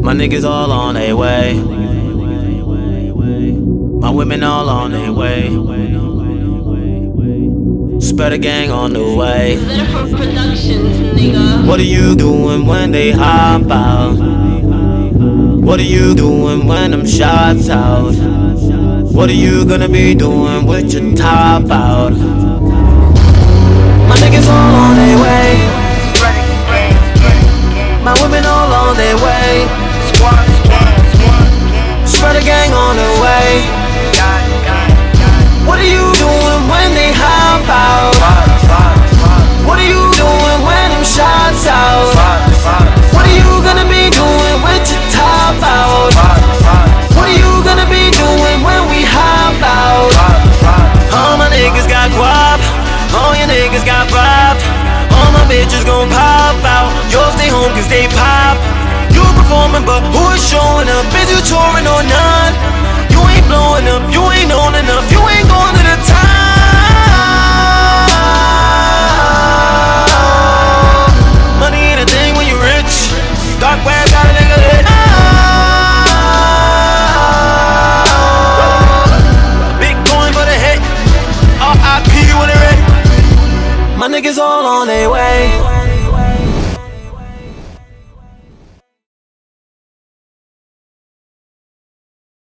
My niggas all on their way. My women all on their way. Spread a gang on the way. What are you doing when they hop out? What are you doing when them shots out? What are you gonna be doing with your top out? My niggas all on their way. My women all on their way. Spread a gang on the way. What are you doing when they hop out? What are you doing when them shots out? What are you gonna be doing with your top out? What are you gonna be doing when we hop out? All my niggas got guap, all your niggas got robbed. All my bitches gon' pop out. Yours stay home cause they pop. You performing but who is showing up? Is you touring or none? You ain't blowing up, you ain't on enough, you ain't going to the top. Money ain't a thing when you rich. Dark web got a nigga lit. Bitcoin for the hit. RIP when it ready. My niggas all on their way.